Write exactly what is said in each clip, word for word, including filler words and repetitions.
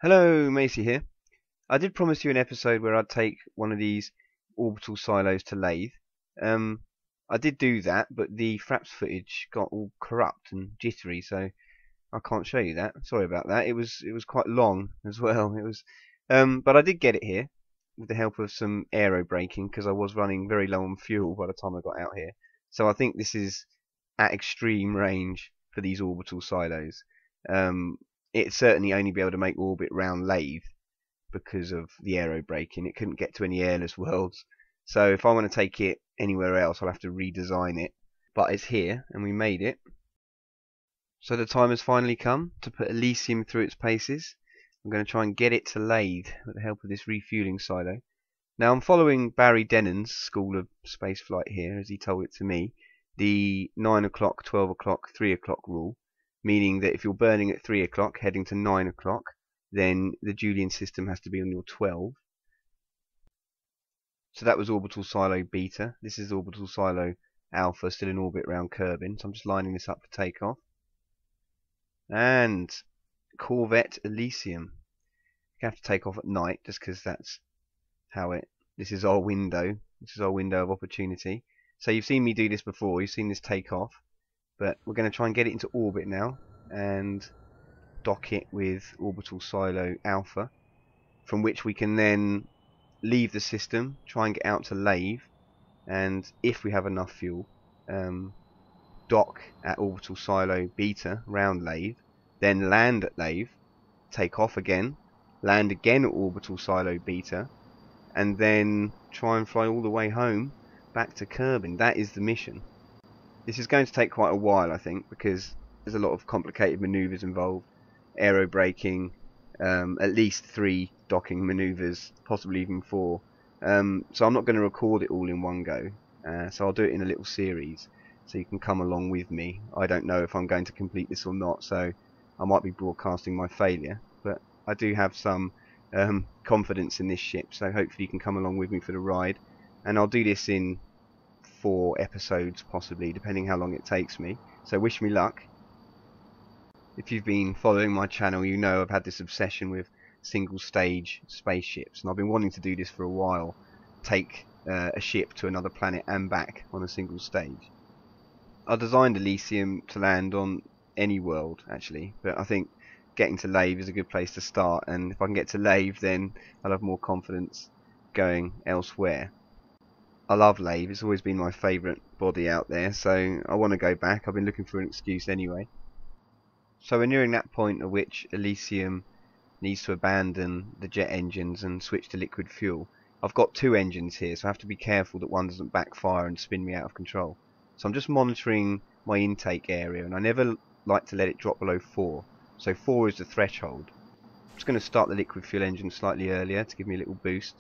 Hello, Macy here. I did promise you an episode where I'd take one of these orbital silos to Lathe. Um, I did do that, but the Fraps footage got all corrupt and jittery, so I can't show you that. Sorry about that. It was it was quite long as well. It was, um, but I did get it here with the help of some aero braking because I was running very low on fuel by the time I got out here. So I think this is at extreme range for these orbital silos. Um, it'd certainly only be able to make orbit round Lathe because of the aero braking. It couldn't get to any airless worlds. So if I want to take it anywhere else, I'll have to redesign it. But it's here, and we made it. So the time has finally come to put Elysium through its paces. I'm going to try and get it to Lathe with the help of this refueling silo. Now I'm following Barry Denon's school of spaceflight here, as he told it to me, the nine o'clock, twelve o'clock, three o'clock rule, meaning that if you're burning at three o'clock heading to nine o'clock, then the Julian system has to be on your twelve. So that was orbital silo beta. This is orbital silo alpha, still in orbit around Kerbin. So I'm just lining this up for takeoff. And Corvette Elysium. You have to take off at night just because that's how it. This is our window. This is our window of opportunity. So you've seen me do this before. You've seen this take off, but we're going to try and get it into orbit now and dock it with orbital silo alpha, from which we can then leave the system, try and get out to Lathe, and if we have enough fuel, um, dock at orbital silo beta round Lathe, then land at Lathe, take off again, land again at orbital silo beta, and then try and fly all the way home back to Kerbin. That is the mission. This is going to take quite a while, I think, because there's a lot of complicated maneuvers involved, aero braking, um, at least three docking maneuvers, possibly even four. Um, so I'm not going to record it all in one go. Uh, so I'll do it in a little series, so you can come along with me. I don't know if I'm going to complete this or not, so I might be broadcasting my failure, but I do have some um, confidence in this ship, so hopefully you can come along with me for the ride. And I'll do this in four episodes, possibly, depending how long it takes me. So wish me luck. If you've been following my channel, you know I've had this obsession with single stage spaceships, and I've been wanting to do this for a while. Take uh, a ship to another planet and back on a single stage. I designed Elysium to land on any world, actually, but I think getting to Lathe is a good place to start, and if I can get to Lathe, then I'll have more confidence going elsewhere. I love Lathe, it's always been my favourite body out there, so I want to go back. I've been looking for an excuse anyway. So we're nearing that point at which Elysium needs to abandon the jet engines and switch to liquid fuel. I've got two engines here, so I have to be careful that one doesn't backfire and spin me out of control. So I'm just monitoring my intake area, and I never like to let it drop below four. So four is the threshold. I'm just going to start the liquid fuel engine slightly earlier to give me a little boost.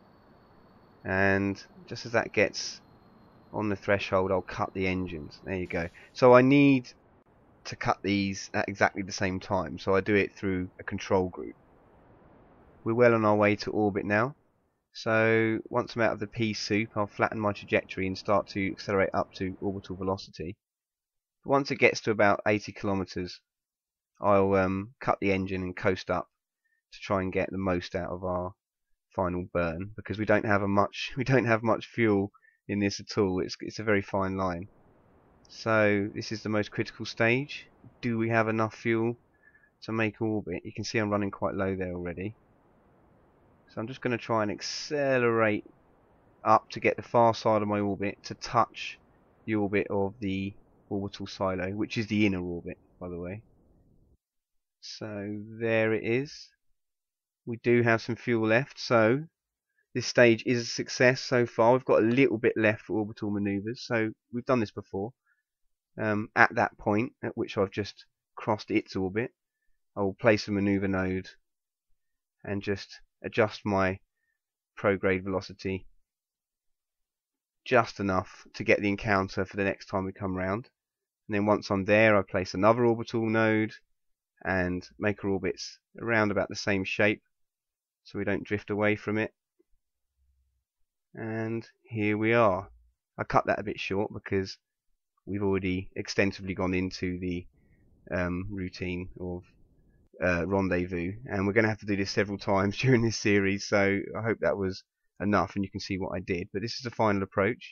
And just as that gets on the threshold, I'll cut the engines. There you go. So I need to cut these at exactly the same time, so I do it through a control group. We're well on our way to orbit now. So once I'm out of the pea soup, I'll flatten my trajectory and start to accelerate up to orbital velocity. But once it gets to about eighty kilometers, I'll um, cut the engine and coast up to try and get the most out of our final burn, because we don't have a much we don't have much fuel in this at all. It's it's a very fine line. So this is the most critical stage. Do we have enough fuel to make orbit? You can see I'm running quite low there already. So I'm just going to try and accelerate up to get the far side of my orbit to touch the orbit of the orbital silo, which is the inner orbit, by the way. So there it is. We do have some fuel left, so this stage is a success so far. We've got a little bit left for orbital maneuvers, so we've done this before. Um, at that point at which I've just crossed its orbit, I will place a maneuver node and just adjust my prograde velocity just enough to get the encounter for the next time we come round. And then once I'm there, I place another orbital node and make our orbits around about the same shape so we don't drift away from it. And here we are. I cut that a bit short because we've already extensively gone into the um, routine of uh, rendezvous, and we're going to have to do this several times during this series, so I hope that was enough and you can see what I did. But this is the final approach.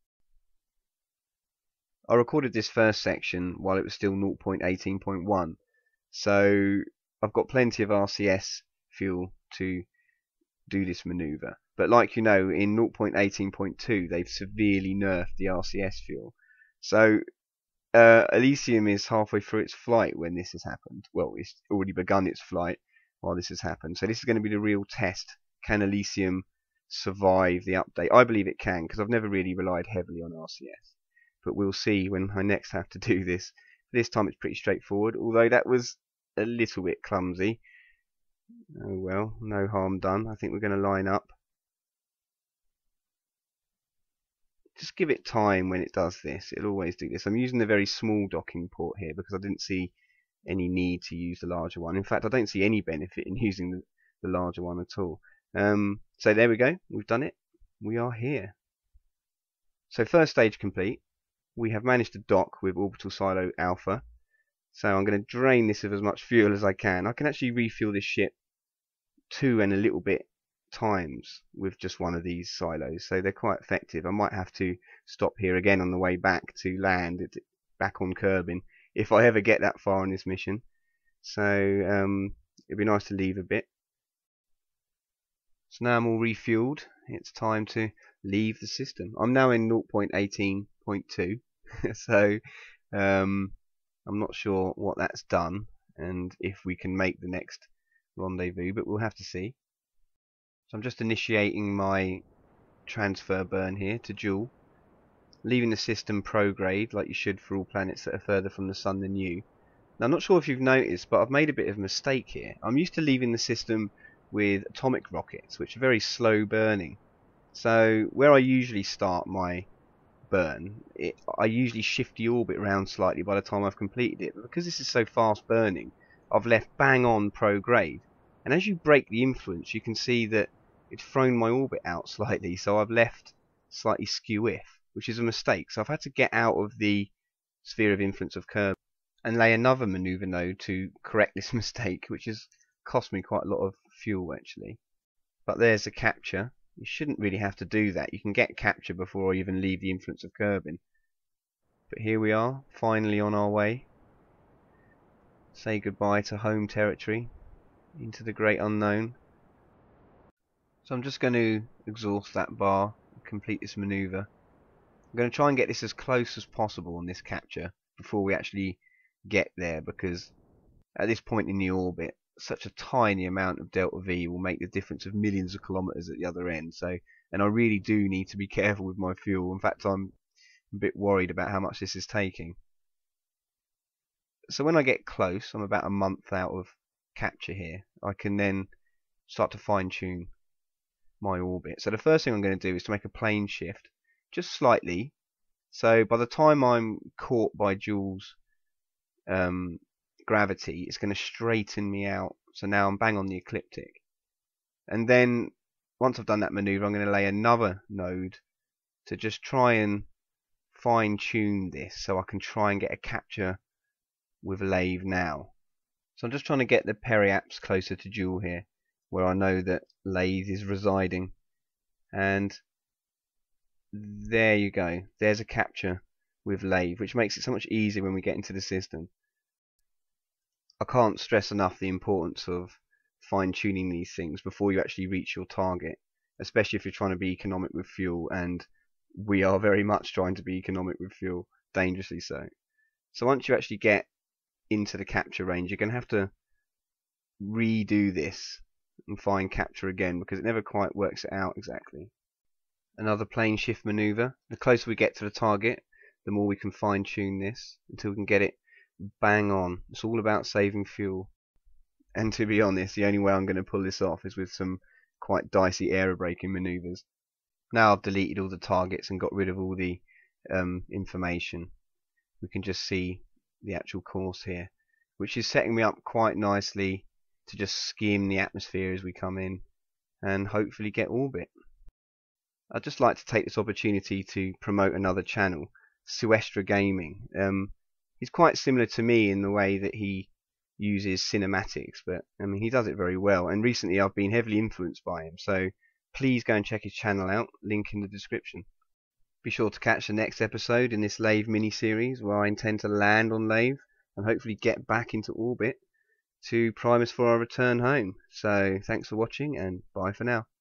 I recorded this first section while it was still zero point eighteen point one, so I've got plenty of R C S fuel to do this maneuver. But like you know, in zero point eighteen point two they've severely nerfed the R C S fuel. So uh, Elysium is halfway through its flight when this has happened. Well, it's already begun its flight while this has happened. So this is going to be the real test. Can Elysium survive the update? I believe it can, because I've never really relied heavily on R C S. But we'll see when I next have to do this. This time it's pretty straightforward, although that was a little bit clumsy. Oh well, no harm done. I think we're going to line up. Just give it time when it does this. It'll always do this. I'm using the very small docking port here because I didn't see any need to use the larger one. In fact, I don't see any benefit in using the, the larger one at all. Um, so there we go. We've done it. We are here. So first stage complete. We have managed to dock with Orbital Silo Alpha. So I'm going to drain this of as much fuel as I can. I can actually refuel this ship two and a little bit times with just one of these silos, so they're quite effective. I might have to stop here again on the way back to land it back on Kerbin if I ever get that far in this mission. So um, it'd be nice to leave a bit. So now I'm all refueled. It's time to leave the system. I'm now in zero point eighteen point two, so um, I'm not sure what that's done and if we can make the next rendezvous, but we'll have to see. So I'm just initiating my transfer burn here to Jool, leaving the system prograde like you should for all planets that are further from the Sun than you. Now I'm not sure if you've noticed, but I've made a bit of a mistake here. I'm used to leaving the system with atomic rockets, which are very slow burning. So where I usually start my burn, it, I usually shift the orbit around slightly by the time I've completed it. But because this is so fast burning, I've left bang on prograde. And as you break the influence, you can see that it's thrown my orbit out slightly, so I've left slightly skew-if, which is a mistake. So I've had to get out of the sphere of influence of Kerbin and lay another maneuver node to correct this mistake, which has cost me quite a lot of fuel actually. But there's the capture. You shouldn't really have to do that. You can get capture before I even leave the influence of Kerbin. But here we are, finally on our way. Say goodbye to home territory, into the great unknown. So I'm just going to exhaust that bar and complete this maneuver. I'm going to try and get this as close as possible on this capture before we actually get there, because at this point in the orbit such a tiny amount of delta V will make the difference of millions of kilometers at the other end. So, and I really do need to be careful with my fuel. In fact, I'm a bit worried about how much this is taking. So when I get close, I'm about a month out of capture here, I can then start to fine-tune my orbit. So the first thing I'm going to do is to make a plane shift just slightly, so by the time I'm caught by Jool's um, gravity, it's going to straighten me out. So now I'm bang on the ecliptic, and then once I've done that maneuver, I'm going to lay another node to just try and fine-tune this so I can try and get a capture with Lave now. So I'm just trying to get the periaps closer to Jool here, where I know that Lave is residing. And there you go. There's a capture with Lave, which makes it so much easier when we get into the system. I can't stress enough the importance of fine-tuning these things before you actually reach your target, especially if you're trying to be economic with fuel, and we are very much trying to be economic with fuel, dangerously so. So once you actually get into the capture range, you're going to have to redo this and find capture again, because it never quite works it out exactly. Another plane shift maneuver. The closer we get to the target, the more we can fine tune this until we can get it bang on. It's all about saving fuel, and to be honest, the only way I'm going to pull this off is with some quite dicey aerobraking maneuvers. Now I've deleted all the targets and got rid of all the um, information, we can just see the actual course here, which is setting me up quite nicely to just skim the atmosphere as we come in and hopefully get orbit. I'd just like to take this opportunity to promote another channel, Suestra Gaming. Um, he's quite similar to me in the way that he uses cinematics, but I mean he does it very well. And recently I've been heavily influenced by him, so please go and check his channel out. Link in the description. Be sure to catch the next episode in this Lave mini-series, where I intend to land on Lave and hopefully get back into orbit to prime us for our return home. So thanks for watching, and bye for now.